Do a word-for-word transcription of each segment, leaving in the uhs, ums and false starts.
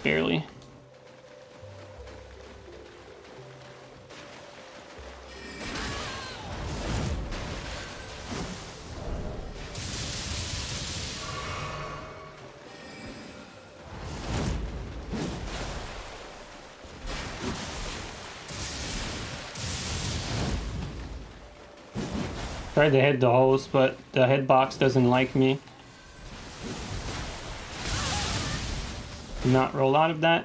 barely. Tried to hit the host, but the hitbox doesn't like me. Do not roll out of that.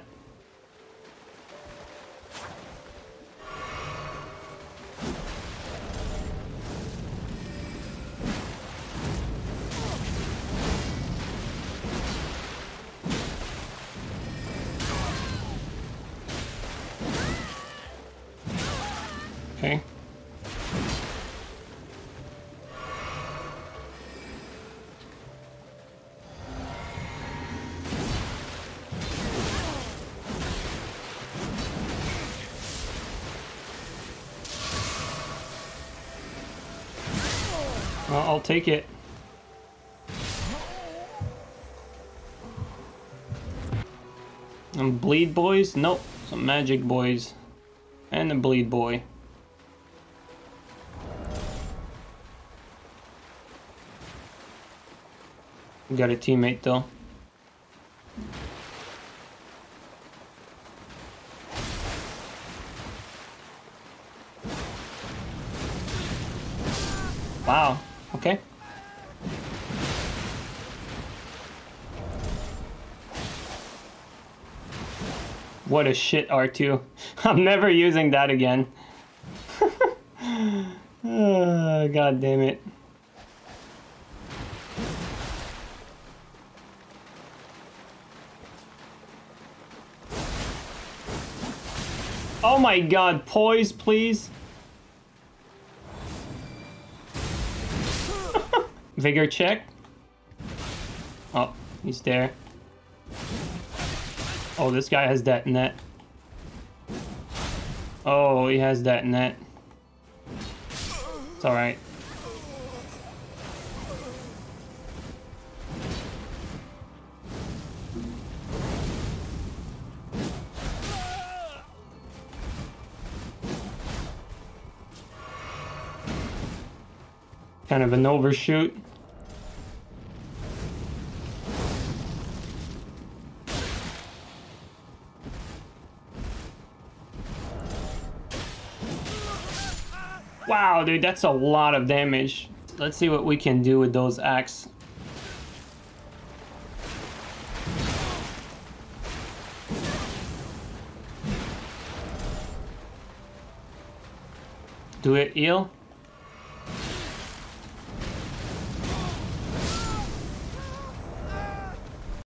Okay. Well, I'll take it. Some bleed boys? Nope. Some magic boys. And a bleed boy. Got a teammate though. Wow. Okay. What a shit R two. I'm never using that again. Oh, God damn it. Oh my God, poise, please. Vigor check. Oh, he's there. Oh, this guy has that net. Oh, he has that net. It's alright. Kind of an overshoot. Wow, dude, that's a lot of damage. Let's see what we can do with those axes. Do it, eel.